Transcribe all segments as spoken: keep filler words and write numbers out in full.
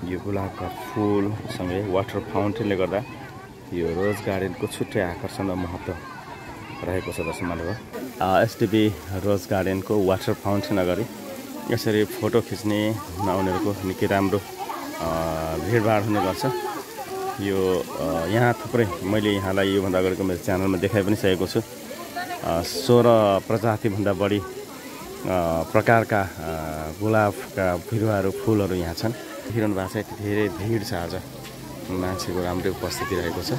यो गुलाबका फुलसँगै वाटर फाउन्टेनले गर्दा यो रोज गार्डनको छुट्टै आकर्षण र महत्त्व रहेको छ दर्शक महानुभाव। एसटिबी रोज गार्डनको वाटर फाउन्टेन अगाडि यसरी फोटो खिच्ने आउनेहरूको निकै राम्रो भिडभाड हुने गर्छ। यो यहाँ थुप्रै मैले यहाँलाई योभन्दा अगाडिको मेरो च्यानलमा देखाइ पनि सकेको छु। सोह्र प्रजातिभन्दा बढी प्रकारका गुलाबका बिरुवाहरू फुलहरू यहाँ छन्। देखिरहनु भएको छ यति धेरै भिड छ। आज मान्छेको राम्रै उपस्थिति रहेको छ।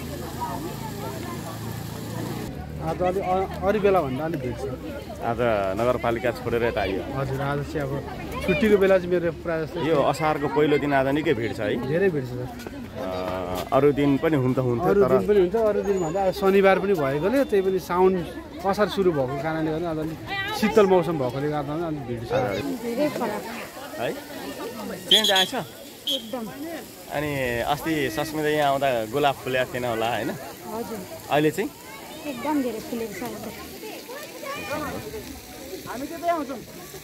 आज अलि अरू बेला भन्दा अलिक भिड छ। आज नगरपालिका छोडेर यता आइयो। हजुर आज चाहिँ अब छुट्टीको बेला चाहिँ मेरो प्रायः जस्तो यो असारको पहिलो दिन आज निकै भिड छ है। धेरै भिड छ। अरू दिन पनि हुन त हुन्थ्यो अरू दिन पनि हुन्छ। अरू दिन भन्दा आज शनिबार पनि भएकोले त्यही पनि साउन असार सुरु भएको कारणले गर्दा आज अलिक शीतल मौसम भएकोले गर्दा अलिक भिड छ है। चेन्ज आएछ एकदम। अनि अस्ति सस्मिता यहाँ आउँदा गुलाब फुलेको थिएन होला होइन? हजुर। अहिले चाहिँ एकदम धेरै फुलेको छ। हामी त्यतै आउँछौँ।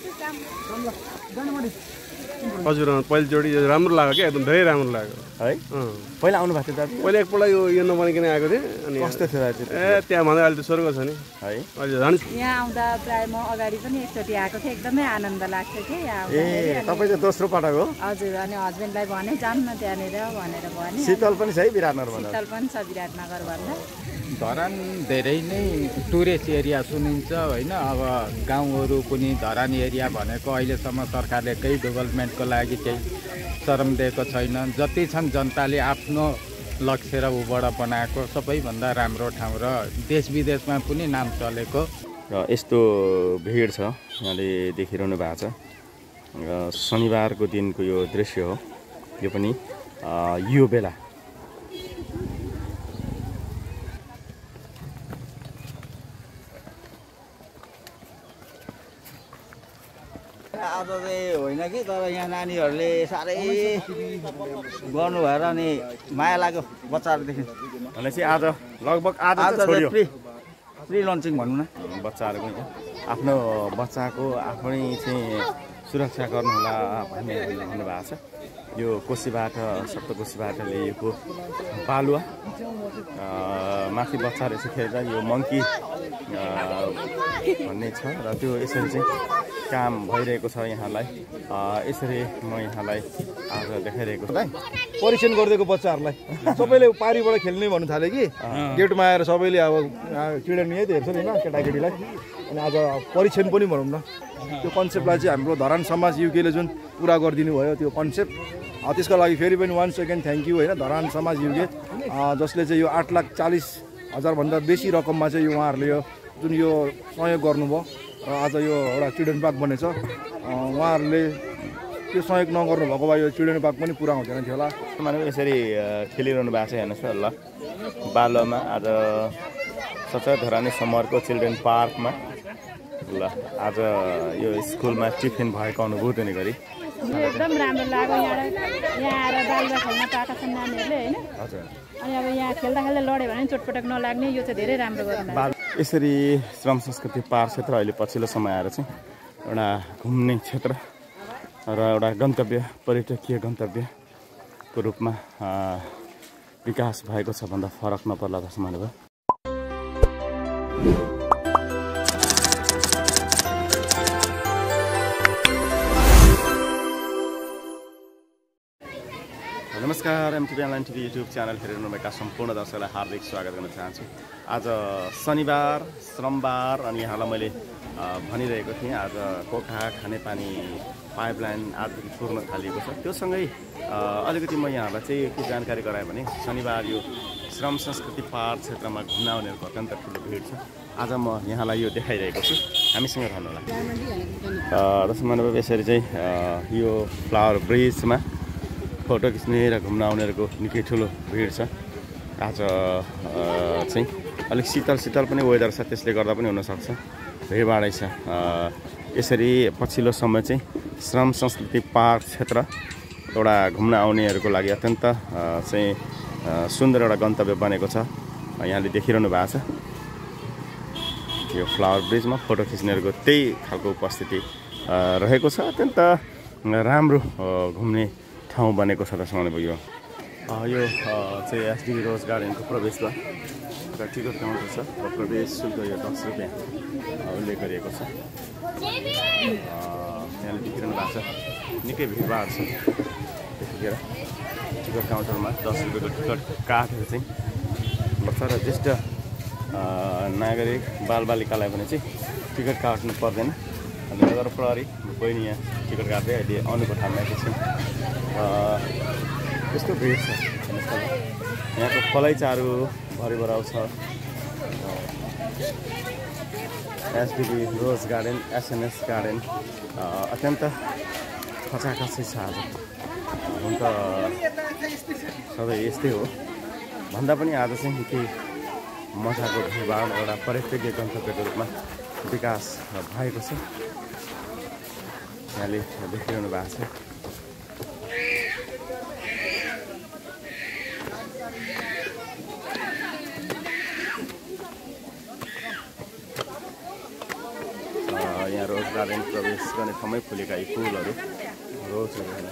हजुर पहिलोचोटि राम्रो लाग्यो क्या, एकदम धेरै राम्रो लाग्यो है। पहिला आउनु भएको थियो दाजु? पहिला एकपल्ट यो यो नबनिकन आएको थिएँ। अनि कस्तो थियो दाजु? ए त्यहाँ भन्दा अहिले त स्वर्ग छ नि है। अहिले झन् यहाँ आउँदा प्राय म अगाडि पनि एकचोटि आएको थिएँ। एकदमै आनन्द लाग्छ कि यहाँ ए तपाईँ चाहिँ दोस्रो पटक हो? हजुर। अनि हस्बेन्डलाई भने जाऊँ न त्यहाँनिर भनेर भने। शीतल पनि छ है विराटनगर भन्दा? शीतल पनि छ विराटनगर भन्दा। धरान धेरै नै टुरिस्ट एरिया सुनिन्छ होइन। अब गाउँहरू पनि धरान एरिया भनेको अहिलेसम्म सरकारले केही डेभलपमेन्टको लागि केही श्रम दिएको छैन। जति छन् जनताले आफ्नो लक्ष्य र उबाट बनाएको सबैभन्दा राम्रो ठाउँ र देश विदेशमा पनि नाम चलेको। र यस्तो भिड छ यहाँले देखिरहनु भएको छ। शनिबारको दिनको यो दृश्य हो। यो पनि यो बेला आज चाहिँ होइन कि, तर यहाँ नानीहरूले साह्रै गर्नु भएर अनि माया लाग्यो बच्चाहरूदेखि। भनेपछि आज लगभग आज आज छोड्यो प्रि प्रि लन्चिङ भनौँ न। बच्चाहरूको आफ्नो बच्चाको आफ्नै चाहिँ सुरक्षा गर्नुहोला भन्ने भन्नुभएको छ। यो कोसीबाट सप्तकोसीबाट ल्याइएको बालुवा माथि बच्चाहरू चाहिँ खेल्दा यो मङ्की भन्ने छ र त्यो यसरी चाहिँ काम भइरहेको छ। यहाँलाई यसरी म यहाँलाई आज देखाइरहेको छु। परीक्षण गरिदिएको बच्चाहरूलाई सबैले पारीबाट खेल्ने भन्नु थाल्यो कि गेटमा आएर सबैले अब चिल्ड्रेन यही त हेर्छ नि होइन केटाकेटीलाई। अनि आज परीक्षण पनि भनौँ न। त्यो कन्सेप्टलाई चाहिँ हाम्रो धरान समाज युकेले जुन पुरा गरिदिनु भयो त्यो कन्सेप्ट, त्यसको लागि फेरि पनि वान सेकेन्ड थ्याङ्क यू होइन धरान समाज युके, जसले चाहिँ यो आठ लाख चालिस हजारभन्दा बेसी रकममा चाहिँ यो उहाँहरूले यो जुन यो सहयोग गर्नुभयो र आज यो एउटा चिल्ड्रेन पार्क बनेछ। उहाँहरूले त्यो सहयोग नगर्नु भएको भए यो चिल्ड्रेन पार्क पनि पुरा हुँदैन थियो होला। मानव यसरी खेलिरहनु भएको छ हेर्नुहोस् न। ल बालुवामा आज सचै धरानी समरको चिल्ड्रेन पार्कमा ल आज यो स्कुलमा टिफिन भएको अनुभूति हुने गरी एकदम राम्रो लाग्यो। यहाँ यहाँ आएर बालुवा खेल्न पाएका छन् नानीहरूले होइन। हजुर। अनि अब यहाँ खेल्दा खेल्दा लड्यो भने चोटपटक नलाग्ने यो चाहिँ धेरै राम्रो गर्नु। यसरी श्रम संस्कृति पार्क क्षेत्र अहिले पछिल्लो समय आएर चाहिँ एउटा घुम्ने क्षेत्र र एउटा गन्तव्य पर्यटकीय गन्तव्यको रूपमा विकास भएको छ भन्दा फरक नपर्ला जस्तो मान्नुभयो। नमस्कार, MTV online TV YouTube channel हेरिरहनुभएका सम्पूर्ण दर्शकलाई हार्दिक स्वागत गर्न चाहन्छु। आज शनिबार श्रमबार अनि यहाँलाई मैले भनिरहेको थिएँ आज कोखा खानेपानी पाइपलाइन आजदेखि पुर्न थालिएको छ। त्यो सँगै अलिकति म यहाँलाई चाहिँ के जानकारी गराएँ भने शनिबार यो श्रम संस्कृति पार्क क्षेत्रमा घुम्न आउनेहरूको अत्यन्त ठुलो भिड छ। आज म यहाँलाई यो देखाइरहेको छु, हामीसँग रहनुहोला। दर्शक महानुभाव यसरी चाहिँ यो फ्लावर ब्रिजमा फोटो खिच्ने र घुम्न आउनेहरूको निकै ठुलो भिड छ। आज चाहिँ अलिक शीतल शीतल पनि वेदर छ, त्यसले गर्दा पनि हुनसक्छ भिडभाडै छ। यसरी पछिल्लो समय चाहिँ श्रम संस्कृति पार्क क्षेत्र एउटा घुम्न आउनेहरूको लागि अत्यन्त चाहिँ सुन्दर एउटा गन्तव्य बनेको छ। यहाँले देखिरहनु भएको छ यो फ्लावर ब्रिजमा फोटो खिच्नेहरूको त्यही खालको उपस्थिति रहेको छ। अत्यन्त राम्रो घुम्ने ठाउँ बनेको छ जस्तो भन्नुभयो। यो चाहिँ एसडिबी रोज गार्डनको प्रवेशद्वार र टिकट काउन्टर छ र प्रवेश शुल्क यो दस रुपियाँ उल्लेख गरिएको छ। यहाँले देखिरहनु भएको छ निकै भिडभाड छ त्यतिखेर टिकट काउन्टरमा दस रुपियाँको टिकट काटेर चाहिँ बस्छ र ज्येष्ठ नागरिक बालबालिकालाई भने चाहिँ टिकट काट्नु पर्दैन। नगर प्रहरी बहिनी यहाँ टिकट काट्दै अहिले आउनुको ठाउँमा एकछिन त्यस्तो भिड छ। यहाँको फलैचारू भरिभराउ छ। SDB rose garden SNS garden अत्यन्त खचाखची छ आज। हुन त सधैँ यस्तै हो भन्दा पनि आज चाहिँ केही मजाको भिडभाड एउटा पर्यटकीय गन्तव्यको रूपमा विकास भएको छ। यहाँले देखिरहनु भएको छ। यहाँ रोज गार्डन प्रवेश गर्ने ठाउँमै फुलेका यी फुलहरू रोजहरू हेर्नु।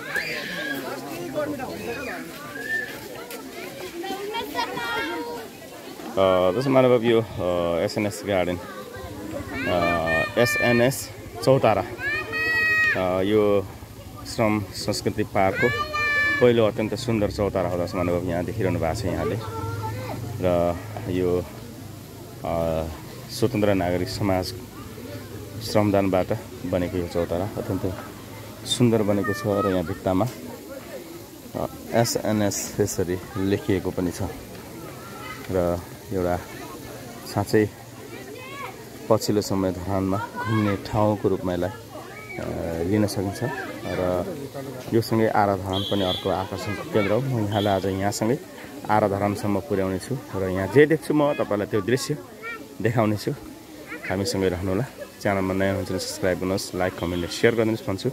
जस्तो मानव यो एसएनएस गार्डन एसएनएस चौतारा यो श्रम संस्कृति पार्कको पहिलो अत्यन्त सुन्दर चौतारा हो जस्तो मानव यहाँ देखिरहनु भएको छ। यहाँले र यो स्वतन्त्र नागरिक समाज श्रमदानबाट बनेको यो चौतारा अत्यन्त सुन्दर बनेको छ र यहाँ भित्तामा एसएनएस यसरी लेखिएको पनि छ र एउटा साँच्चै पछिल्लो समय धरानमा घुम्ने ठाउँको रूपमा यसलाई लिन सकिन्छ र यो सँगै आराधरान पनि अर्को आकर्षणको केन्द्र हो। म यहाँलाई आज यहाँसँगै आराधरानसम्म पुर्याउने छु र यहाँ जे देख्छु म तपाईँलाई त्यो दृश्य देखाउने छु। हामीसँगै रहनुहोला। च्यानलमा नयाँ हुन्छ भने सब्सक्राइब गर्नुहोस्, लाइक कमेन्ट सेयर गरिदिनुहोस् भन्छु।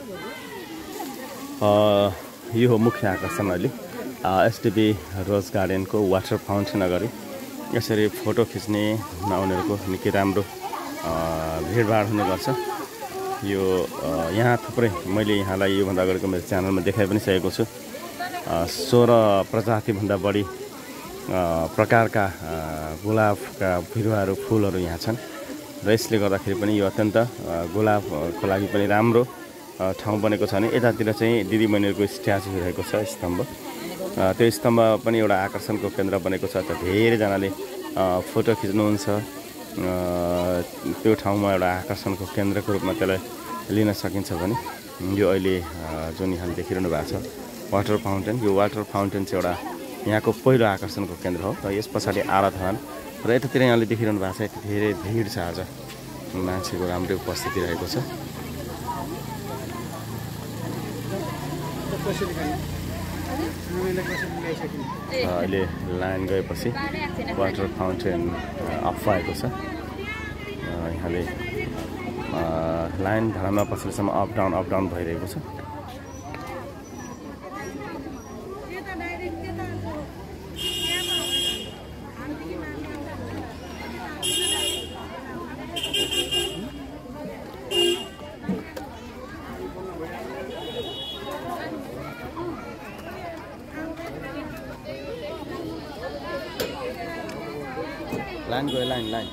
यो हो मुख्य आकर्षण अहिले एसडिबी रोज गार्डनको वाटर फाउन्टेन अगाडि यसरी फोटो खिच्ने आउनेहरूको निकै राम्रो भिडभाड हुने गर्छ। यो यहाँ थुप्रै मैले यहाँलाई योभन्दा अगाडिको मेरो च्यानलमा देखाइ पनि सकेको छु। सोह्र प्रजातिभन्दा बढी प्रकारका गुलाबका बिरुवाहरू फुलहरू यहाँ छन् र यसले गर्दाखेरि पनि यो अत्यन्त गुलाबको लागि पनि राम्रो ठाउँ बनेको छ। भने यतातिर चाहिँ दिदीबहिनीहरूको स्ट्याचु रहेको छ स्तम्भ। त्यो स्तम्भ पनि एउटा आकर्षणको केन्द्र बनेको छ। त धेरैजनाले फोटो खिच्नुहुन्छ। त्यो ठाउँमा एउटा आकर्षणको केन्द्रको रूपमा त्यसलाई लिन सकिन्छ भने यो अहिले जुन यहाँले देखिरहनु भएको छ वाटर फाउन्टेन, यो वाटर फाउन्टेन चाहिँ एउटा यहाँको पहिलो आकर्षणको केन्द्र हो। र यस पछाडि आराधना र यतातिर यहाँले देखिरहनु भएको छ यति धेरै भिड छ। आज मान्छेको राम्रै उपस्थिति रहेको छ। अहिले लाइन गएपछि वाटर फाउन्टेन अफ भएको छ। यहाँले लाइन धरानमा पछिल्लोसम्म अप डाउन अप डाउन भइरहेको छ। लाइन गयो लाइन लाइन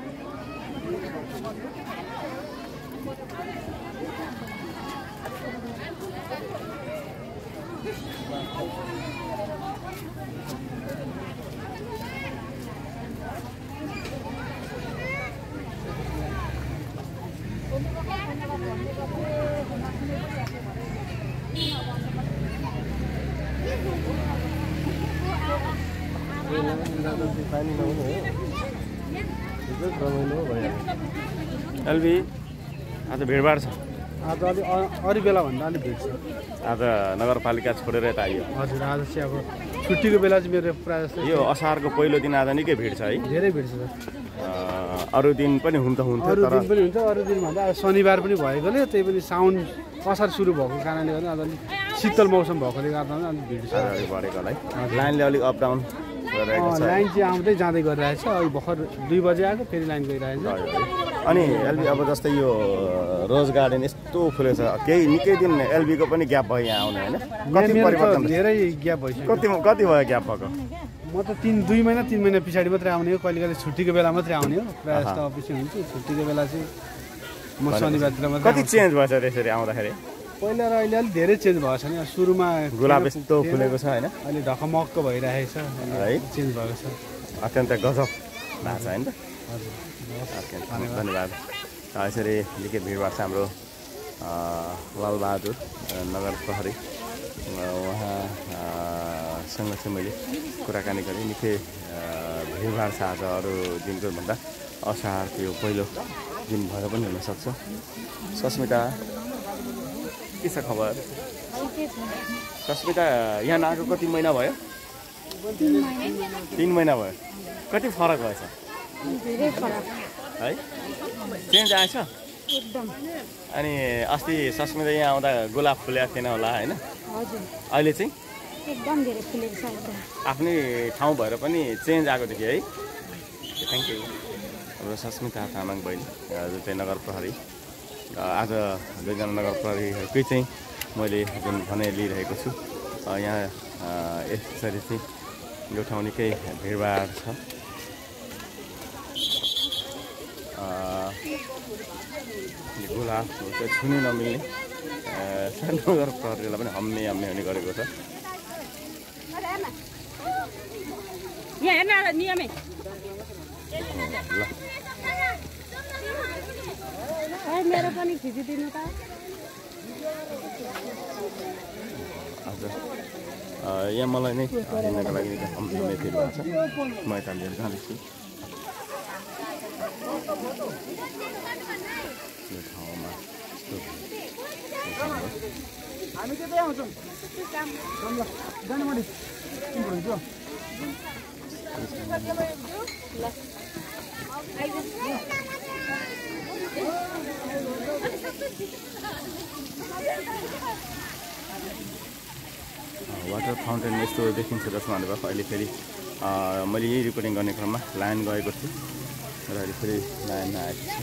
एलबी आज भिडभाड छ। आज अलि अरू बेलाभन्दा अलिक भिड छ। आज नगरपालिका छोडेर यता आइयो। हजुर आज चाहिँ अब छुट्टीको बेला चाहिँ मेरो प्रायः जस्तो यो असारको पहिलो दिन आज निकै भिड छ है। धेरै भिड छ। अरू दिन पनि हुन त हुन्थ्यो अरू तर दिन पनि हुन्छ। अरू दिन भन्दा अब शनिबार पनि भएकोले त्यही पनि साउन असार सुरु भएको कारणले गर्दा आज अलिक शीतल मौसम भएकोले गर्दा अलिक भिड छ। अगाडि बढेकोलाई लाइनले अलिक अप डाउन गरिरहेको छ। लाइन चाहिँ आउँदै जाँदै गरिरहेछ। अहिले भर्खर दुई बजे आएको फेरि लाइन गइरहेछ। अनि एलबी अब जस्तै यो रोज गार्डन यस्तो फुलेको छ केही निकै दिन एलबीको पनि ग्याप भयो यहाँ आउने होइन कति परिवर्तन धेरै ग्याप भइसक्यो कति कति भयो ग्याप भएको म त तिन दुई महिना तिन महिना पछाडि मात्रै आउने हो कहिले कहिले छुट्टीको बेला मात्रै आउने हो प्रायः जस्तो अफिसमा हुन्छु छुट्टीको बेला चाहिँ म शनिबारतिर मात्रै कति चेन्ज भएछ त्यसरी आउँदाखेरि पहिला र अहिले अलिक धेरै चेन्ज भएको छ नि सुरुमा गुलाब यस्तो फुलेको छ होइन अहिले ढकमक्क भइरहेको छ है चेन्ज भएको छ अत्यन्त गजब भएको छ होइन त हजुर धन्यवाद यसरी निकै भिडभाड छ हाम्रो लालबहादुर नगर प्रहरी उहाँसँग चाहिँ मैले कुराकानी गरेँ निकै भिडभाड छ आज अरू दिनको भन्दा असार त्यो पहिलो दिन भएर पनि हुनसक्छ सस्मिता के छ खबर सस्मिता यहाँ नआएको कति महिना भयो तिन महिना भयो कति फरक भएछ धेरै फरक है चेन्ज आएछ एकदम अनि अस्ति सस्मिता यहाँ आउँदा गुलाब फुलेको थिएन होला होइन हजुर अहिले चाहिँ एकदम धेरै फुलेको छ एकदम आफ्नै ठाउँ भएर पनि चेन्ज आएको देखि है थ्याङ्क यू हाम्रो सस्मिता तामाङ बहिनी जो चाहिँ नगर प्रहरी आज दुईजना नगर प्रहरीहरूकै चाहिँ मैले जुन भनाइ लिइरहेको छु यहाँ यसरी चाहिँ यो ठाउँ निकै भिडभाड छ गुलाब चाहिँ छुनै नमिल्ने नगर प्रहरीलाई पनि हम्मे हम्मे हुने गरेको छ ल मेरो पनि खिचिदिनु त हजुर यहाँ मलाई नै हिँड्नको लागि हम्मे फिल भएको छ म यता लिएर जाँदैछु यो ठाउँमा हामी त्यतै आउँछौँ जानुमणि वाटर फाउन्टेन यस्तो देखिन्छ जसमा भन्नुभयो अहिले फेरि मैले यही रिपोर्टिङ गर्ने क्रममा लाइन गएको थिएँ र अहिले फेरि लाइनमा आएको छु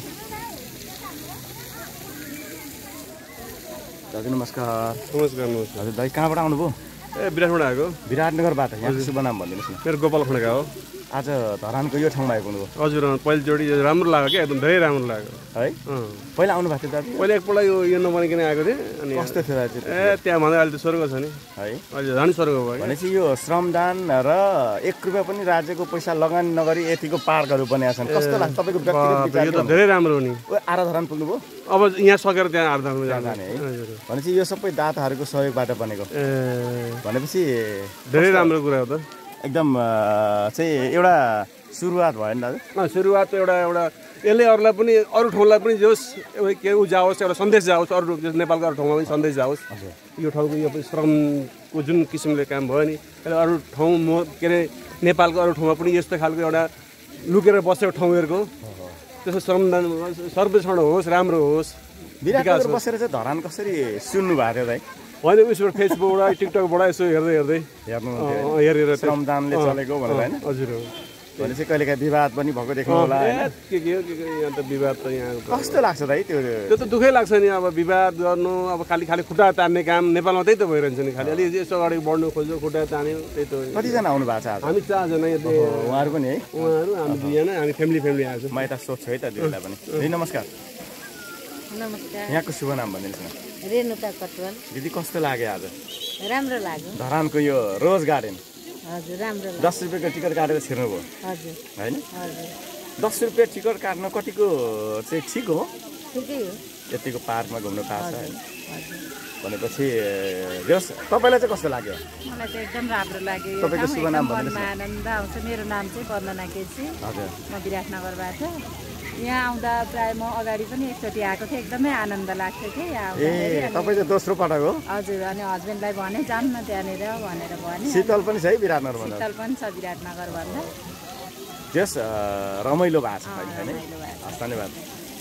दाजु नमस्कार नमस्कार नमस्कार हजुर दाइ कहाँबाट आउनुभयो ए विराटबाट आएको विराटनगरबाट यहाँ शुभ नाम भनिदिनुहोस् न मेरो गोपाल खड्का हो आज धरानको यो ठाउँमा आइपुग्नुभयो हजुर पहिलोचोटि राम्रो लाग्यो क्या एकदम धेरै राम्रो लाग्यो है पहिला आउनु भएको थियो दाजु पहिला एकपल्ट यो यो नबनिकन आएको थिएँ अनि कस्तो थियो दाजु ए त्यहाँ भन्दा अहिले त स्वर्ग छ नि है अहिले झन् स्वर्ग भयो भनेपछि यो श्रमदान र एक रुपियाँ पनि राज्यको पैसा लगानी नगरी यतिको पार्कहरू बनेका छन् कस्तो लाग्छ तपाईँको व्यक्तिगत यो त धेरै राम्रो हो नि आरा धरान पुग्नुभयो अब यहाँ सकेर त्यहाँ आर्धारमा जाने है भनेपछि यो सबै दाताहरूको सहयोगबाट बनेको भनेपछि धेरै राम्रो कुरा हो त एकदम चाहिँ एउटा सुरुवात भयो नि दाजु सुरुवात एउटा एउटा यसले अरूलाई पनि अरू ठाउँलाई पनि जोस् के ऊ जाओस् एउटा सन्देश जाओस् अरू नेपालको अरू ठाउँमा पनि सन्देश जाओस् यो ठाउँको यो श्रमको जुन किसिमले काम भयो नि अहिले अरू ठाउँ म के अरे नेपालको अरू ठाउँमा पनि यस्तो खालको एउटा लुकेर बसेको ठाउँहरूको त्यसको श्रमदान सर्वेक्षण होस् राम्रो होस् विराटनगर बसेर चाहिँ धरान कसरी सुन्नु भएको थियो दाइ होइन उसबाट फेसबुकबाट टिकटकबाट यसो हेर्दै हेर्दै हेर्नु हेरेर श्रमदानले चलेको भनेर होइन हजुर हो भनेपछि कहिलेकाहीँ विवाद पनि भएको देख्नु होला के के हो के के यहाँ त विवाद त यहाँ कस्तो लाग्छ दाइ त्यो त्यो त दुःखै लाग्छ नि अब विवाद गर्नु अब खालि खालि खुट्टा तान्ने काम नेपालमा त्यही त भइरहन्छ नि खालि अलि यसो अगाडि बढ्नु खोज्यो खुट्टा तान्यो त्यही त कतिजना आउनु भएको छ आज हामी चारजना उहाँहरू पनि है उहाँहरू हामी दुईजना हामी फ्यामिली फ्यामिली आएको म यता सोध्छु है त दुईवटा पनि दिदी नमस्कार नमस्कार यहाँको शुभ नाम भनिदिनुहोस् न रेणुका कटवाल दिदी कस्तो लाग्यो आज राम्रो लाग्यो धरानको यो रोज गार्डन हजुर राम्रो लाग्यो दस रुपियाँको टिकट काटेर छिर्नुभयो हजुर होइन हजुर दस रुपियाँ टिकट काट्न कतिको चाहिँ ठिक हो ठिकै हो यतिको पार्कमा घुम्नु पाएको छ होइन हजुर भनेपछि जस तपाईँलाई चाहिँ कस्तो लाग्यो मलाई चाहिँ एकदम राम्रो लाग्यो तपाईँको शुभ नाम मनमा आनन्द आउँछ मेरो नाम चाहिँ वन्दना केसी हजुर म विराटनगरबाट यहाँ आउँदा प्राय म अगाडि पनि एकचोटि आएको थिएँ एकदमै आनन्द लाग्थ्यो कि ए तपाईँ चाहिँ दोस्रो पटक हो हजुर अनि हस्बेन्डलाई भने जाउँ न त्यहाँनिर भनेर भने शीतल पनि छ है विराटनगर भन्दा शीतल पनि छ विराटनगर भन्दा जस रमाइलो भएको छ होइन हस् धन्यवाद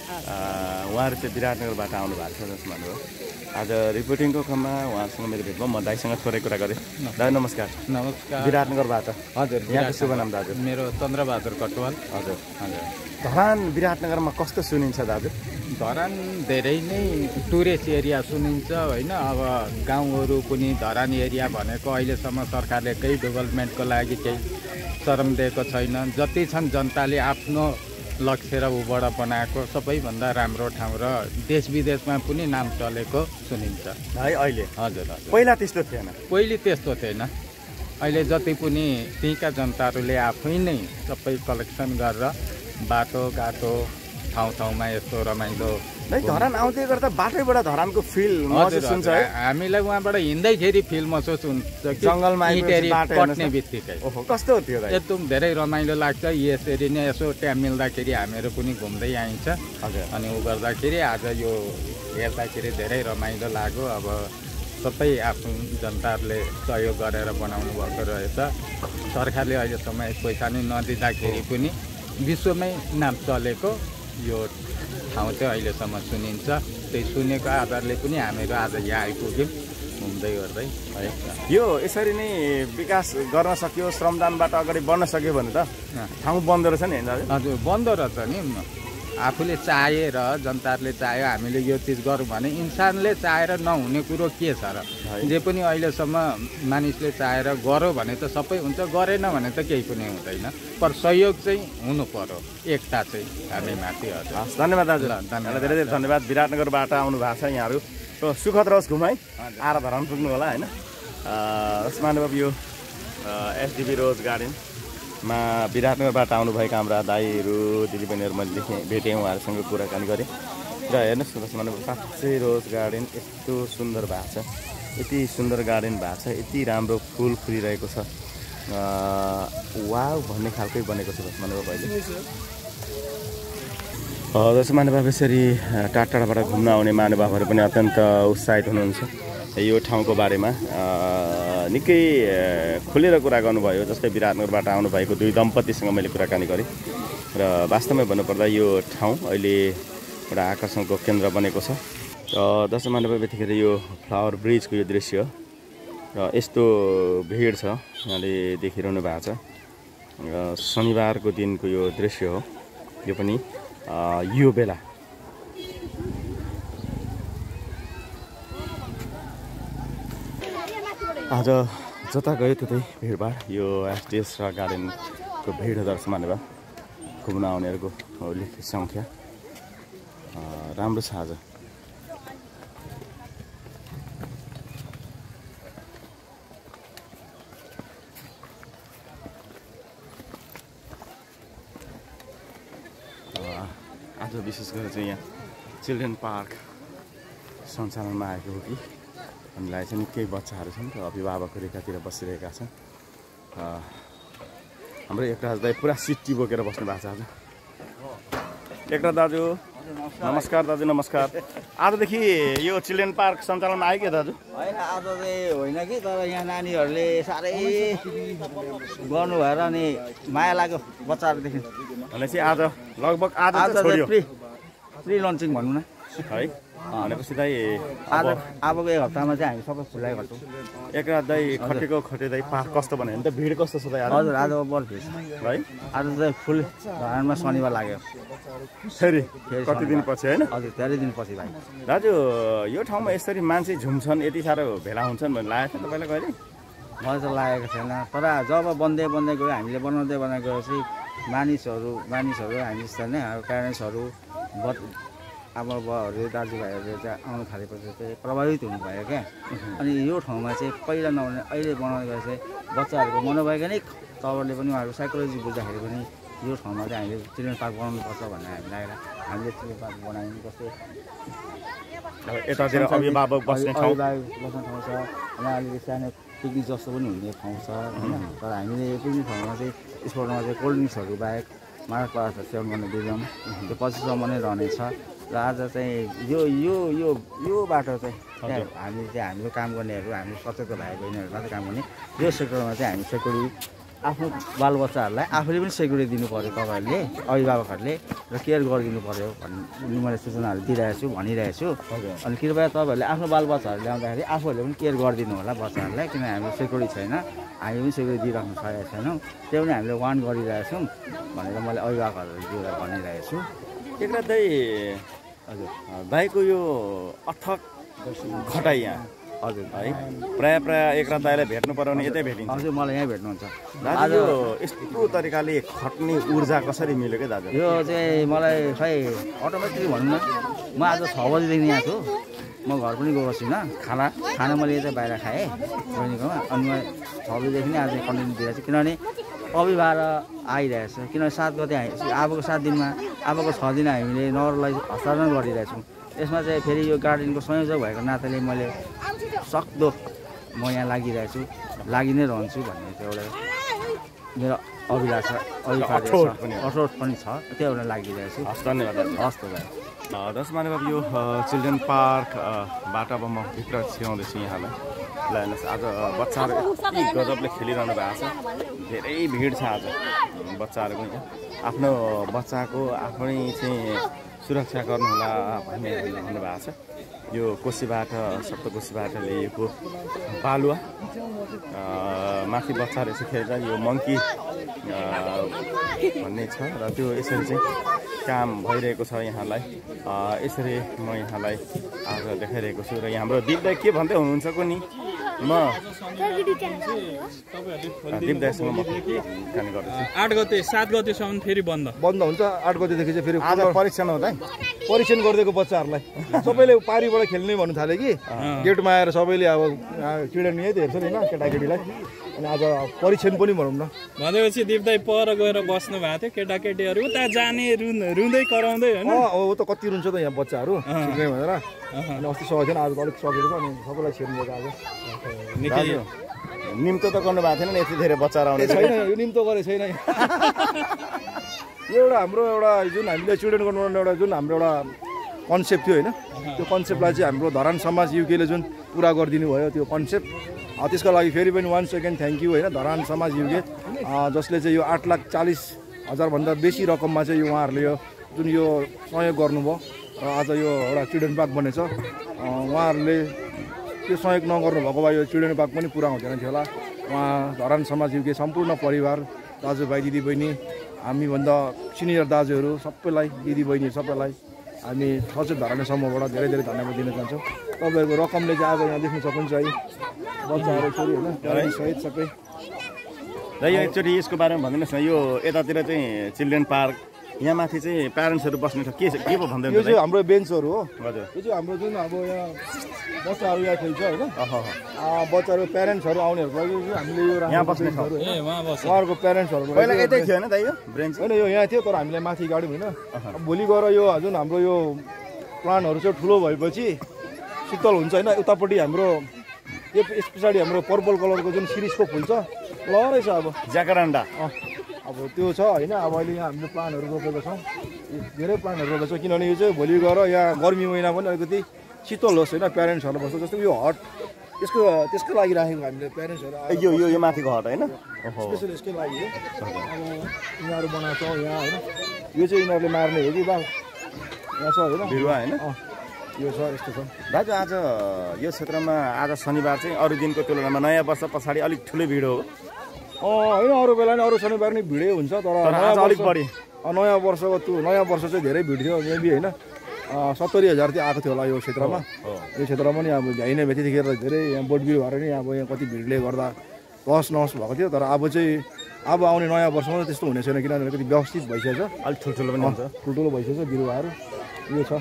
उहाँहरू चाहिँ विराटनगरबाट आउनु भएको छ जसमा हो आज रिपोर्टिङको क्रममा उहाँसँग मेरो भेट भयो। म दाइसँग थोरै कुरा गरेँ। दाइ नमस्कार। नमस्कार। विराटनगरबाट हजुर। यहाँको शुभ नाम दाजु? मेरो चन्द्रबहादुर कटवाल। हजुर हजुर। धरान विराटनगरमा कस्तो सुनिन्छ दाजु? धरान धेरै नै टुरिस्ट एरिया सुनिन्छ होइन। अब गाउँहरू पनि धरान एरिया भनेको अहिलेसम्म सरकारले केही डेभलपमेन्टको लागि केही श्रम दिएको छैन। जति छन् जनताले आफ्नो लक्ष्य र उबाट बनाएको सबैभन्दा राम्रो ठाउँ र देश विदेशमा पनि नाम चलेको सुनिन्छ है अहिले। हजुर हजुर। पहिला त्यस्तो थिएन। पहिले त्यस्तो थिएन। अहिले जति पनि त्यहीँका जनताहरूले आफै नै सबै कलेक्सन गरेर बाटोघाटो ठाउँ ठाउँमा यस्तो रमाइलो धरान आउँदै गर्दा बाटैबाट धरानको फिल महसुस हुन्छ है। हामीलाई उहाँबाट हिँड्दैखेरि फिल महसुस हुन्छ कि जङ्गलमा कट्ने बित्तिकै कस्तो थियो एकदम धेरै रमाइलो लाग्छ। यसरी नै यसो टाइम मिल्दाखेरि हामीहरू पनि घुम्दै आइन्छ अनि उ गर्दाखेरि आज यो हेर्दाखेरि धेरै रमाइलो लाग्यो। अब सबै आफ्नो जनताहरूले सहयोग गरेर बनाउनु भएको रहेछ। सरकारले अहिलेसम्म एक पैसा नै नदिँदाखेरि पनि विश्वमै नाम चलेको यो ठाउँ चाहिँ अहिलेसम्म सुनिन्छ। त्यही सुनेको आधारले पनि हामीहरू आज यहाँ आइपुग्यौँ घुम्दै गर्दै है। यो यसरी नै विकास गर्न सक्यो, श्रमदानबाट अगाडि बढ्न सक्यो भने त ठाउँ बन्दो रहेछ नि होइन? हजुर बन्दो रहेछ नि। आफूले चाहेर जनताहरूले चाह्यो हामीले यो चिज गरौँ भने इन्सानले चाहेर नहुने कुरो के छ र? जे पनि अहिलेसम्म मानिसले चाहेर गऱ्यो भने त सबै हुन्छ, गरेन भने त केही पनि हुँदैन। पर सहयोग चाहिँ हुनु पर्यो, एकता चाहिँ हामी माथि। हजुर धन्यवाद दाजु। धन्यवाद, धेरै धेरै धन्यवाद। विराटनगरबाट आउनु भएको छ यहाँहरू। सुखद रहोस् घुमाइ, आएर धरान पुग्नु होला होइन। उसमा अब यो एसडिबी रोज गार्डनमा विराटनगरबाट आउनुभएका हाम्रा दाईहरू दिदीबहिनीहरू मैले देखेँ, भेटेँ, उहाँहरूसँग कुराकानी गरेँ र हेर्नुहोस् न उसमा साँच्चै रोज गार्डन यस्तो सुन्दर भएको छ, यति सुन्दर गार्डन भएको छ, यति राम्रो फुल फुलिरहेको छ। वाउ भन्ने खालकै बनेको छ जसमा अहिले। जस्तो महानुभाव यसरी टाढा टाढाबाट घुम्न आउने महानुभावहरू पनि अत्यन्त उत्साहित हुनुहुन्छ यो ठाउँको बारेमा। निकै खुलेर कुरा गर्नुभयो। जस्तै विराटनगरबाट आउनुभएको दुई दम्पतिसँग मैले कुराकानी गरेँ र वास्तवमै भन्नुपर्दा यो ठाउँ अहिले एउटा आकर्षणको केन्द्र बनेको छ। र जस्तो महानुभाव यतिखेर यो फ्लावर ब्रिजको यो दृश्य र यस्तो भिड छ यहाँले देखिरहनु भएको छ। शनिबारको दिनको यो दृश्य हो। यो पनि यो बेला आज जता गयो त्यतै भिडभाड। यो एसडिएस र गार्डनको भिड दर्शमान भयो। घुम्न आउनेहरूको लिखित सङ्ख्या राम्रो छ आज। आज विशेष गरेर चाहिँ यहाँ चिल्ड्रेन पार्क सञ्चालनमा आएको हो कि हामीलाई चाहिँ निकै बच्चाहरू छन् र अभिभावकहरू एकातिर बसिरहेका छन्। हाम्रो एकराज दाई पुरा सिटी बोकेर बस्नु भएको छ आज। एकराज दाजु नमस्कार। दाजु नमस्कार। आजदेखि यो चिल्ड्रेन पार्क सञ्चालनमा आयो के दाजु? होइन आज चाहिँ होइन कि, तर यहाँ नानीहरूले साह्रै गर्नु भएर अनि माया लाग्यो बच्चाहरूदेखि। भनेपछि आज लगभग आज छोड्यो प्री प्री लन्चिङ भनौँ न है। भनेपछि दाइ आज अबको एक हप्तामा चाहिँ हामी सबै खुल्लाइ गर्छौँ। एकराज दाइ खटेको खटे दाइ पार्क कस्तो भन्यो भने त भिड कस्तो छ दाइ? हजुर आज बढ भिड है। आज चाहिँ फुल धरानमा शनिबार लाग्यो फेरि कति दिनपछि होइन? हजुर धेरै दिनपछि भाइ। दाजु यो ठाउँमा यसरी मान्छे झुम्छन्, यति साह्रो भेला हुन्छन् भन्ने लागेको थियो तपाईँलाई कहिले? मलाई त लागेको थिएन, तर जब बन्दै बन्दै गयो हामीले बनाउँदै बनाउँदै गएपछि मानिसहरू मानिसहरू हामी जस्तो नै प्यारेन्ट्सहरू बट आमा बाबाहरू दाजुभाइहरूले चाहिँ आउनु थालेपछि चाहिँ प्रभावित हुनुभयो क्या। अनि यो ठाउँमा चाहिँ पहिला नहुने अहिले बनाउँदै गए चाहिँ बच्चाहरूको मनोवैज्ञानिक तवरले पनि उहाँहरूको साइकोलोजी बुझ्दाखेरि पनि यो ठाउँमा चाहिँ हामीले चिल्ड्रेन पार्क बनाउनुपर्छ भन्ने हामी लागेर हामीले चिल्ड्रेन पार्क बनायौँ। जस्तै यतातिर अभिभावक बस्ने ठाउँ बस्ने ठाउँ छ, यहाँ अलिकति सानो पिकनिक जस्तो पनि हुने ठाउँ छ होइन। तर हामीले यो पिकनिक ठाउँमा चाहिँ स्पोर्टमा चाहिँ कोल्ड ड्रिङ्क्सहरू बाहेक मादक पदार्थ सेवन गर्ने दिँदैनौँ, त्यो पछिसम्म नै रहनेछ। र आज चाहिँ यो यो यो यो बाटो चाहिँ हामी चाहिँ हाम्रो काम गर्नेहरू हामी सचेत भाइ बहिनीहरू मात्रै काम गर्ने। यो सेक्टरमा चाहिँ हामी सेक्युरिटी आफ्नो बालबच्चाहरूलाई आफूले पनि सेक्युरिटी दिनु पऱ्यो तपाईँहरूले अभिभावकहरूले र केयर गरिदिनु पऱ्यो भन्ने मैले सूचनाहरू दिइरहेको छु भनिरहेको छु अनि कृपया तपाईँहरूले आफ्नो बालबच्चाहरू ल्याउँदाखेरि आफूहरूले पनि केयर गरिदिनु होला बच्चाहरूलाई किनभने हाम्रो सेक्युरिटी छैन हामी पनि सेक्युरिटी दिइराख्नु सकेका छैनौँ त्यो पनि हामीले वार्न गरिरहेको छौँ भनेर मैले अभिभावकहरूलाई भनिरहेको छु एकरा दाइ हजुर दाइको यो अथक खटाइ यहाँ हजुर है प्रायः प्रायः एकरा दाइलाई भेट्नु पर्यो भने यतै भेटिन्छ हजुर मलाई यहीँ भेट्नुहुन्छ दाजु यो यस्तो तरिकाले खट्ने ऊर्जा कसरी मिल्यो क्या दाजु यो चाहिँ मलाई खै अटोमेटिकली भनौँ न म आज छ बजीदेखि यहाँ छु म घर पनि गएको छुइनँ खाना खाना मैले यतै बाहिर खाएँ बहिनीकोमा अनि म छ बजीदेखि नै आज कन्टिन्यू दिइरहेको छु किनभने अभिभाएर आइरहेछ किनभने सात गते अबको सात दिनमा अबको छ दिन हामीले नगरलाई हस्तान्तरण गरिरहेछौँ यसमा चाहिँ फेरि यो गार्डनको संयोजक भएको नाताले मैले सक्दो म यहाँ लागिरहेको छु लागि नै रहन्छु भन्ने चाहिँ एउटा मेरो अभिलाषा अठोट पनि छ त्यो एउटा लागिरहेको छु धन्यवाद हस् त भाइ दस मानव यो चिल्ड्रेन पार्कबाट अब म भित्र छिराउँदैछु यहाँलाई ल हेर्नुहोस् आज बच्चाहरू यति गजबले खेलिरहनु भएको छ धेरै भिड छ आज बच्चाहरूको आफ्नो बच्चाको आफ्नै चाहिँ सुरक्षा गर्नुहोला भन्ने भन्नुभएको छ यो कोसीबाट सप्तकोसीबाट ल्याइएको बालुवा माथि बच्चाहरू यसो खेल्छ यो मङ्की भन्ने छ र त्यो यसरी चाहिँ काम भइरहेको छ यहाँलाई यसरी म यहाँलाई आज देखाइरहेको छु र यहाँ हाम्रो दिपदाई के भन्दै हुनुहुन्छ को नि म दिपदाईसँग म काम गर्दैछु आठ गते सात गतेसम्म फेरि बन्द बन्द हुन्छ आठ गतेदेखि चाहिँ फेरि आज परीक्षण हुँदा परीक्षण गरिदिएको बच्चाहरूलाई सबैले पारिबाट खेल्ने भन्नु थाल्यो कि गेटमा आएर सबैले अब चिल्ड्रेन यही त हेर्छ नि होइन केटाकेटीलाई अनि आज परीक्षण पनि भनौँ न भनेपछि दिपदाई पर गएर बस्नु भएको थियो केटाकेटीहरू उता जाने रुँदै कराउँदै होइन ऊ त कति रुन्छ त यहाँ बच्चाहरू छिर्ने भनेर अनि अस्ति सकेको थिएन आज अलिक सकेको छ अनि सबैलाई छिर्नु आज निम्तो त गर्नु भएको थिएन नि यति धेरै बच्चाहरू आउने छैन यो निम्तो गरेको छैन यो एउटा हाम्रो एउटा जुन हामीले चिल्ड्रेन गर्नु एउटा जुन हाम्रो एउटा कन्सेप्ट थियो होइन त्यो कन्सेप्टलाई चाहिँ हाम्रो धरान समाज युकेले जुन पुरा गरिदिनु भयो त्यो कन्सेप्ट त्यसको लागि फेरि पनि वान सेकेन्ड थ्याङ्क यू होइन धरान समाज युके जसले चाहिँ यो आठ लाख चालिस हजारभन्दा बेसी रकममा चाहिँ यो उहाँहरूले यो जुन यो सहयोग गर्नुभयो र आज यो एउटा चिल्ड्रेन पार्क बनेछ उहाँहरूले त्यो सहयोग नगर्नु भएको भए यो चिल्ड्रेन पार्क पनि पुरा हुँदैन थियो होला उहाँ धरान समाज युके सम्पूर्ण परिवार दाजुभाइ दिदीबहिनी हामीभन्दा सिनियर दाजुहरू सबैलाई दिदीबहिनी सबैलाई हामी सचेत धरान समूहबाट धेरै धेरै धन्यवाद दिन चाहन्छौँ तपाईँहरूको रकमले चाहिँ आज यहाँ देख्न सक्नुहुन्छ है बच्चाहरू छोरी होइन सहित सबै र यो एकचोटि यसको बारेमा भनिदिनुहोस् न यो यतातिर चाहिँ चिल्ड्रेन पार्क यहाँ माथि चाहिँ प्यारेन्ट्सहरू बस्ने छ के के पो भन्दै यो चाहिँ हाम्रो बेन्चहरू हो हजुर यो चाहिँ हाम्रो जुन अब यहाँ बच्चाहरू यहाँ खेल्छ होइन बच्चाहरू प्यारेन्ट्सहरू आउनेहरूको लागि हामीले यो यहाँ बस्ने ठाउँ उहाँहरूको प्यारेन्ट्सहरूको पहिला यतै थियो होइन त यो ब्रेन्च होइन यो यहाँ थियो तर हामीलाई माथि गाड्यौँ होइन भोलि गएर यो जुन हाम्रो यो प्लान्टहरू चाहिँ ठुलो भएपछि शीतल हुन्छ होइन उतापट्टि हाम्रो यो यस पछाडि हाम्रो पर्पल कलरको जुन सिरिजको फुल छ ल रहेछ अब ज्याकरान्डा अब त्यो छ होइन अब अहिले यहाँ हामीले प्लान्टहरू रोपेको छौँ धेरै प्लान्टहरू रोपेको छौँ किनभने यो चाहिँ भोलि गएर यहाँ गर्मी महिना पनि अलिकति शीतल होस् होइन प्यारेन्ट्सहरू बस्छ जस्तो यो हट यसको त्यसको लागि राखेको हामीले प्यारेन्ट्सहरू यो यो यो माथिको हट होइन स्पेसल यसकै लागि हो अब यिनीहरू बनाएको छ यहाँ होइन यो चाहिँ यिनीहरूले मार्ने हो कि बा यहाँ छ होइन बिरुवा होइन यो छ यस्तो छ दाजु आज यो क्षेत्रमा आज शनिबार चाहिँ अरू दिनको तुलनामा नयाँ वर्ष पछाडि अलिक ठुलो भिड हो होइन अरू बेला नि अरू शनिबार नि भिडै हुन्छ तर अलिक बढी नयाँ वर्षको त्यो नयाँ वर्ष चाहिँ धेरै भिड थियो मेबी होइन सत्तरी हजार चाहिँ आएको थियो होला यो क्षेत्रमा यो क्षेत्रमा नि अब भ्याइ नै भए त्यतिखेर धेरै यहाँ बोट बिरुवाहरू नि अब यहाँ कति भिडले गर्दा तहस नहस भएको थियो तर अब चाहिँ अब आउने नयाँ वर्षमा त त्यस्तो हुने छैन किनभने कति व्यवस्थित भइसकेको छ अलिक ठुल्ठुलो पनि हुन्छ ठुल्ठुलो भइसकेको छ बिरुवाहरू यो छ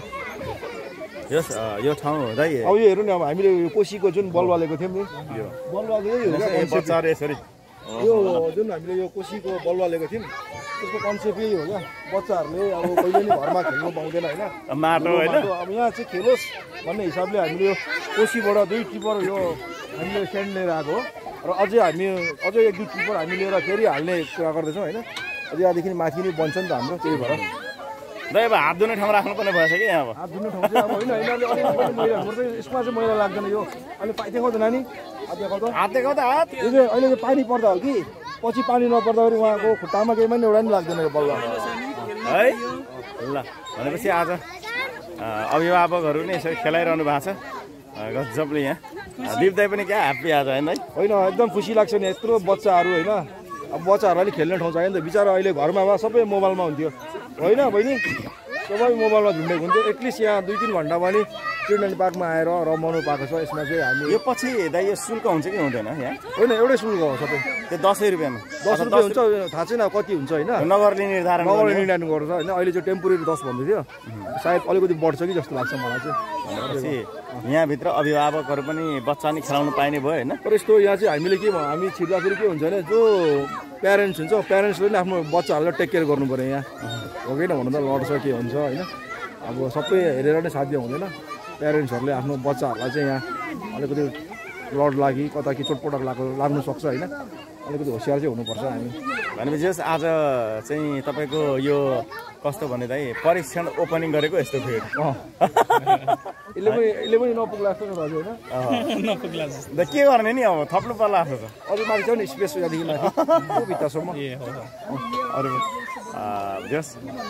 यस यो ठाउँ हुँदै अब यो हेर्नु नि अब हामीले यो कोसीको जुन बलुवा लिएको थियौँ नि यो बलुवा यही हो क्या बच्चाहरू यसरी यो जुन हामीले यो कोसीको बलुवा लिएको थियौँ त्यसको कन्सेप्ट यही हो क्या बच्चाहरूले अब कहिले पनि घरमा खेल्नु पाउँदैन होइन माटो होइन अब यहाँ चाहिँ खेलोस् भन्ने हिसाबले हामीले यो कोसीबाट दुई टिपर यो हामीले स्यान्ड लिएर आएको हो र अझै हामी अझै एक दुई टिपर हामी लिएर फेरि हाल्ने कुरा गर्दैछौँ होइन अझै यहाँदेखि माथि नै बन्छ नि त हाम्रो त्यही भएर दाइ अब हात धुने ठाउँ राख्नुपर्ने भएछ कि यहाँ अब हात धुने ठाउँ चाहिँ अब होइन यिनीहरूले अलिक मैला हाम्रो चाहिँ यसमा चाहिँ मैला लाग्दैन यो अहिले पाइ देखाउँदैन नि हात देखाउँदा हात देखाउँदा हात यो चाहिँ अहिले चाहिँ पानी पर्दा हो कि पछि पानी नपर्दाखेरि उहाँको खुट्टामा केही पनि एउटा नि लाग्दैन यो बल्ल है ल भनेपछि आज अभिभावकहरू नै यसरी खेलाइरहनु भएको छ गजबले यहाँ दिप दाइ पनि क्या ह्याप्पी आज होइन है होइन एकदम खुसी लाग्छ नि यत्रो बच्चाहरू होइन अब बच्चाहरूलाई नि खेल्ने ठाउँ चाहियो नि त बिचरा अहिले घरमा भए सबै मोबाइलमा हुन्थ्यो होइन बहिनी सबै मोबाइलमा झुन्डेको हुन्थ्यो एटलिस्ट यहाँ दुई तिन घन्टा पनि चिल्ड्रेन पार्कमा आएर रमाउनु पाएको छ यसमा चाहिँ हामी यो पछि दाइ यो शुल्क हुन्छ कि हुँदैन यहाँ होइन एउटै शुल्क हो सबै त्यो दसैँ रुपियाँमा दस रुपियाँ हुन्छ थाहा छैन कति हुन्छ होइन नगरले निर्धारण नगरले निर्धारण गर्छ होइन अहिले चाहिँ टेम्पोरेरी दस भन्दै थियो सायद अलिकति बढ्छ कि जस्तो लाग्छ मलाई चाहिँ यहाँभित्र अभिभावकहरू पनि बच्चा नि खेलाउनु पाइने भयो होइन तर यस्तो यहाँ चाहिँ हामीले के हामी छिर्दाखेरि के हुन्छ भने जो प्यारेन्ट्स हुन्छ प्यारेन्ट्सले पनि आफ्नो बच्चाहरूलाई टेक केयर गर्नु पऱ्यो यहाँ हो कि न भन्नु त लड्छ के हुन्छ होइन अब सबै हेरेर नै साध्य हुँदैन प्यारेन्ट्सहरूले आफ्नो बच्चाहरूलाई चाहिँ यहाँ अलिकति लड लागि कता कि चोटपटक लाग्नु लाग्नु सक्छ होइन अलिकति होसियार चाहिँ हुनुपर्छ हामी भनेपछि आज चाहिँ तपाईँको यो कस्तो भने दाइ परीक्षण ओपनिङ गरेको यस्तो भिड यसले पनि यसले पनि नपुग्ला जस्तो छ दाजु होइन नपुग्ला द के गर्ने नि अब थप्नु पर्ला जस्तो छ अरू माथि छ नि स्पेस यहाँदेखि माथि त्यो भित्रसम्म अरू जस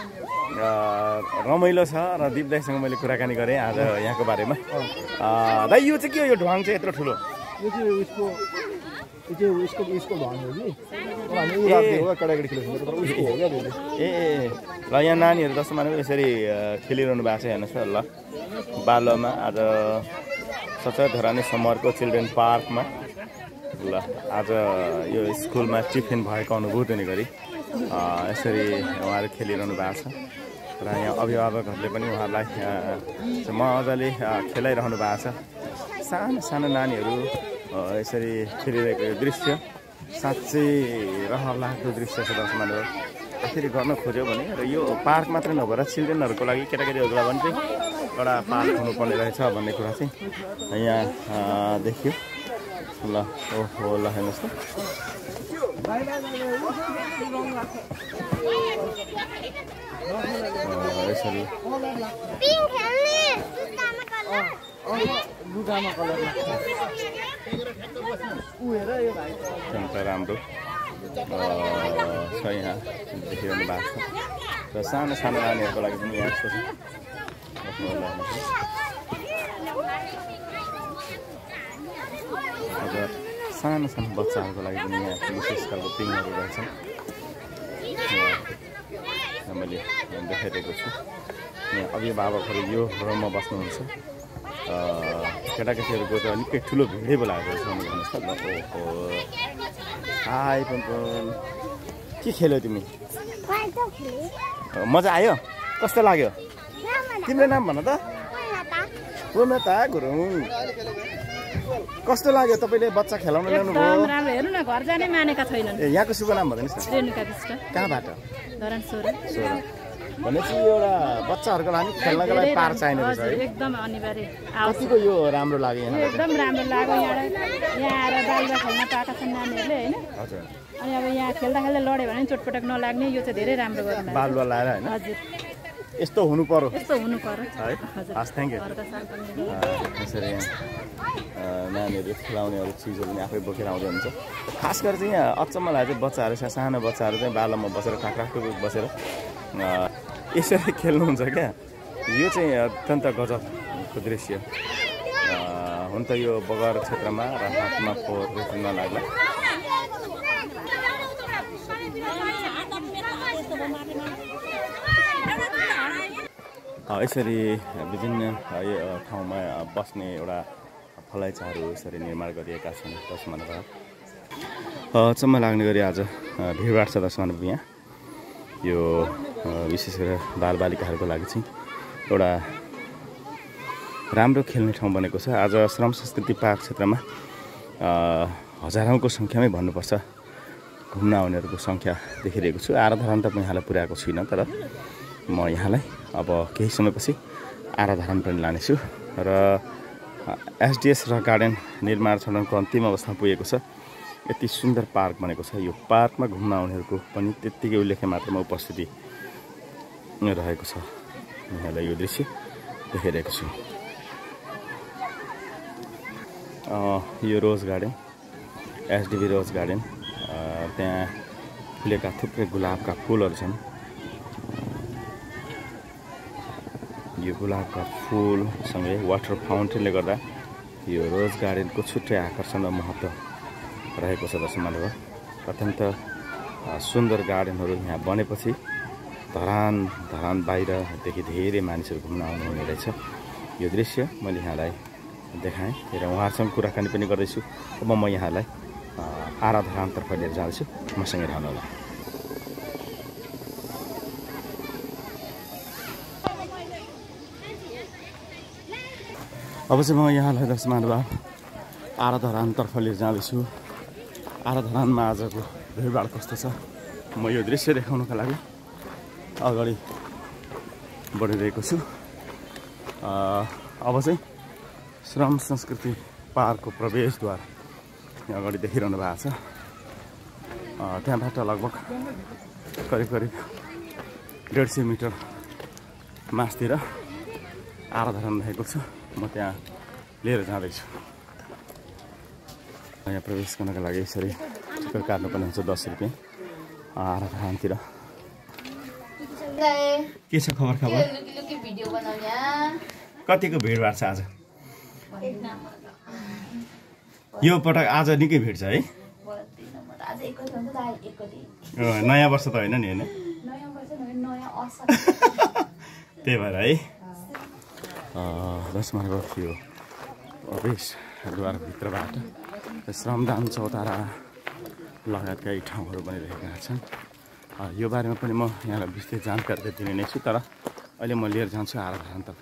रमाइलो छ र दिप दाइसँग मैले कुराकानी गरेँ आज यहाँको बारेमा दाइ यो चाहिँ के हो यो ढुवाङ चाहिँ यत्रो ठुलो यो चाहिँ उसको यो चाहिँ उसको उसको ढुवाङ हो कि हामी उ राख्दिएको केटाकेटी खेलेको तर उसको हो क्या ए ए ल यहाँ नानीहरू जस्तो माने यसरी खेलिरहनु भएको छ हेर्नुहोस् न ल बालुवामा आज सचै धरानी समरको चिल्ड्रेन पार्कमा ल आज यो स्कुलमा टिफिन भएको अनुभूत हुने गरी यसरी उहाँहरू खेलिरहनु भएको छ र यहाँ अभिभावकहरूले पनि उहाँहरूलाई मजाले खेलाइरहनु भएको छ सानो सानो नानीहरू यसरी खेलिरहेको यो दृश्य साँच्चै रहर लाग्दो दृश्य छ दर्शकहरू यसरी गर्न खोज्यो भने र यो पार्क मात्रै नभएर चिल्ड्रेनहरूको लागि केटाकेटीहरूको लागि चाहिँ एउटा पार्क हुनुपर्ने रहेछ भन्ने कुरा चाहिँ यहाँ देखियो ल ओहो ल हेर्नुहोस् त यसरी राम्रो छ यहाँ देखिरहनु भएको छ र सानो सानो नानीहरूको लागि पनि यहाँ यस्तो छ हजुर सानो सानो बच्चाहरूको लागि पनि यहाँ विशेष खालको पिङहरू रहेछन् मैले देखाइदिएको छु यहाँ अभिभावकहरू यो रुममा बस्नुहुन्छ केटाकेटीहरूको त निकै ठुलो भिडै बोलाएको छ भन्नुहोस् त ओहो हाई पम्पन के खेल्यौ तिमी मजा आयो कस्तो लाग्यो तिम्रो नाम भन त पूर्णता गुरुङ कस्तो लाग्यो तपाईँले बच्चा खेलाउन ल्याउनुभयो हेर्नु न घर जाने मानेका छैनन् ए यहाँको शुभ नाम भन्नुहोस् न रेणुका विष्ट कहाँबाट धरान सोह्र सोह्र भनेपछि एउटा बच्चाहरूको लागि खेल्नको लागि पार्क चाहिने रहेछ है एकदम अनिवार्य कतिको यो राम्रो लाग्यो यहाँ एकदम राम्रो लाग्यो यहाँ यहाँ आएर बालुवा खेल्न पाएका छन् नानीहरूले होइन हजुर अनि अब यहाँ खेल्दा खेल्दा लड्यो भने चोटपटक नलाग्ने यो चाहिँ धेरै राम्रो गर्नु बालुवा लाएर होइन हजुर यस्तो हुनु पर्यो यस्तो हुनु पर्यो है हस् थ्याङ्क यू यसरी नानीहरू खेलाउने अरू चिजहरू पनि आफै बोकेर आउँदै हुन्छ खास गरेर चाहिँ यहाँ अचम्म लाग्यो बच्चाहरू सानो बच्चाहरू चाहिँ बालुवामा बसेर काक्राक्टु बसेर यसरी खेल्नुहुन्छ क्या यो चाहिँ अत्यन्त गजबको दृश्य हुन त यो बगर क्षेत्रमा र हातमा फोहोर नलाग्ला यसरी विभिन्न ठाउँमा बस्ने एउटा फलैचाहरू यसरी निर्माण गरिएका छन् दर्शकहरू अचम्म लाग्ने गरी आज भिडभाड छ दर्शकहरू यहाँ यो विशेष गरेर बालबालिकाहरूको लागि चाहिँ एउटा राम्रो खेल्ने ठाउँ बनेको छ आज श्रम संस्कृति पार्क क्षेत्रमा हजारौँको सङ्ख्यामै भन्नुपर्छ घुम्न आउनेहरूको सङ्ख्या देखिरहेको छु आराधना त म यहाँलाई पुर्याएको छुइनँ तर म यहाँलाई अब केही समयपछि आराधना पनि लानेछु र एसडिएस र गार्डन निर्माण चरणको अन्तिम अवस्थामा पुगेको छ यति सुन्दर पार्क बनेको छ यो पार्कमा घुम्न आउनेहरूको पनि त्यत्तिकै उल्लेख्य मात्रामा उपस्थिति रहेको छ यहाँलाई यो दृश्य देखाइरहेको छु यो रोज गार्डन एसडिबी रोज गार्डन त्यहाँ फुलेका थुप्रै गुलाबका फुलहरू छन्। यो गुलाबका फुलसँगै वाटर फाउन्टेनले गर्दा यो रोज गार्डनको छुट्टै आकर्षण र महत्त्व रहेको छ। दर्शक महानुभाव, अत्यन्त सुन्दर गार्डनहरू यहाँ बनेपछि धरान धरान बाहिरदेखि धेरै मानिसहरू घुम्न आउनुहुने रहेछ। यो दृश्य मैले यहाँलाई देखाएँ र उहाँहरूसँग कुराकानी पनि गर्दैछु। अब म यहाँलाई आरा धरानतर्फ लिएर जाँदैछु, मसँगै रहनुहोला। अब चाहिँ म यहाँलाई दर्शक महानुभाव आरा धरानतर्फ लिएर जाँदैछु। आरा धरानमा आजको भिडभाड कस्तो छ म यो दृश्य देखाउनका लागि अगाडि बढिरहेको छु। अब चाहिँ श्रम संस्कृति पार्कको प्रवेशद्वार यहाँ अगाडि देखिरहनु भएको छ। त्यहाँबाट लगभग करिब करिब डेढ सय मिटर मासतिर आरा धरान रहेको छ। म त्यहाँ लिएर जाँदैछु। यहाँ प्रवेश गर्नका लागि यसरी टिकट काट्नुपर्ने हुन्छ दस रुपियाँ आरा धरानतिर। के छ खबर खबर? कतिको भिडभाड छ आज? यो पटक आज निकै भिड छ है। नयाँ वर्ष त होइन नि, होइन त्यही भएर है। दस मार्ग थियो प्रवेशद्वारभित्रबाट श्रमदान चौतारा लगायतका यी ठाउँहरू बनिरहेका छन्। यो बारेमा पनि म यहाँलाई विस्तृत जानकारी दिने नै छु, तर अहिले म लिएर जान्छु आरा धरानतर्फ।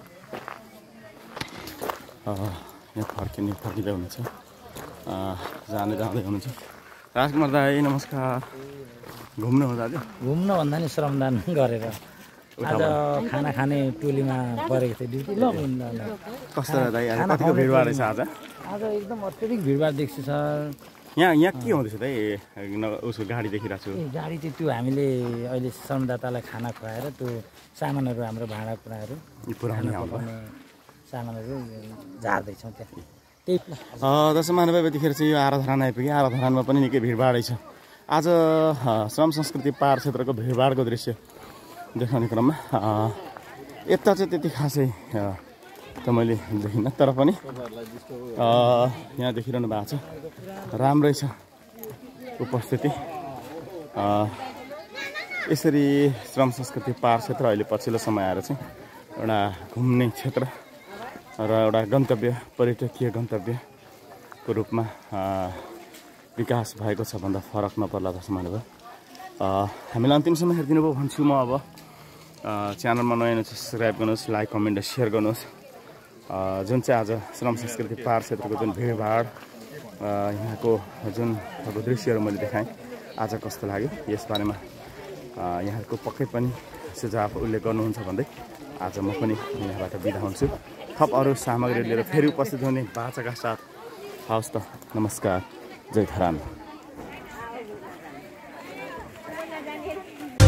यहाँ फर्किने फर्किँदै हुनुहुन्छ, जानु जाँदै हुनुहुन्छ। राजकुमार दाई नमस्कार। घुम्नु हो दाजु? घुम्न भन्दा नि श्रमदान गरेर आज खाना खाने टोलीमा परेको थियो ड्युटी। ल कस्तो दाइ आज कतिको भिडभाड रहेछ आज? आज एकदम अत्यधिक भिडभाड देख्छु सर। यहाँ यहाँ के हुँदैछ दाइ? उसको गाडी देखिरहेको छु। गाडी चाहिँ त्यो हामीले अहिले श्रमदातालाई खाना खुवाएर त्यो सामानहरू हाम्रो भाँडा कुराहरू पुऱ्याउने सामानहरू झार्दैछौँ त्यहाँ। त्यही दर्शक महानुभाव, यतिखेर चाहिँ यो आरा धरान आइपुग्यो। आरा धरानमा पनि निकै भिडभाडै छ। आज श्रम संस्कृति पार्क क्षेत्रको भिडभाडको दृश्य देखाउने क्रममा यता चाहिँ त्यति खासै त मैले देखिनँ, तर पनि यहाँ देखिरहनु भएको छ राम्रै छ उपस्थिति। यसरी श्रम संस्कृति पार्क क्षेत्र अहिले पछिल्लो समय आएर चाहिँ एउटा घुम्ने क्षेत्र र एउटा गन्तव्य पर्यटकीय गन्तव्यको रूपमा विकास भएको छ भन्दा फरक नपर्ला। दर्शक महानुभाव, हामीलाई अन्तिमसम्म हेरिदिनु भयो भन्छु म। अब च्यानलमा नयाँ सब्सक्राइब गर्नुहोस्, लाइक कमेन्ट र सेयर गर्नुहोस्। जुन चाहिँ आज श्रम संस्कृति पार्क क्षेत्रको जुन भिडभाड यहाँको जुन अब दृश्यहरू मैले देखाएँ आज कस्तो लाग्यो यसबारेमा यहाँहरूको पक्कै पनि सुझाव उल्लेख गर्नुहुन्छ भन्दै आज म पनि यहाँबाट बिदा हुन्छु। थप अरू सामग्री लिएर फेरि उपस्थित हुने बाचाका साथ। हवस् त, नमस्कार, जय धरान।